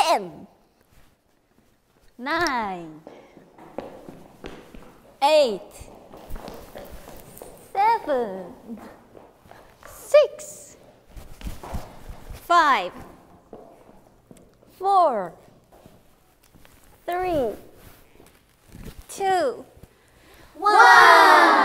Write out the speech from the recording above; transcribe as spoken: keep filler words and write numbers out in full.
ten, nine, eight, seven, six, five, four, three, two, one.